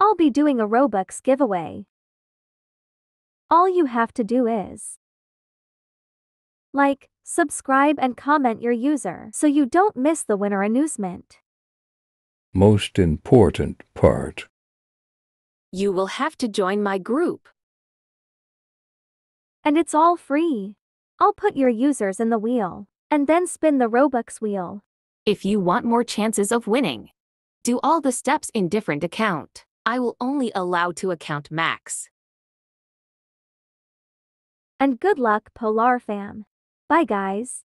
I'll be doing a Robux giveaway. All you have to do is like, subscribe and comment your user so you don't miss the winner announcement. Most important part. You will have to join my group. And it's all free. I'll put your users in the wheel and then spin the Robux wheel. If you want more chances of winning, do all the steps in different account. I will only allow 2 account max. And good luck, Polar fam. Bye guys.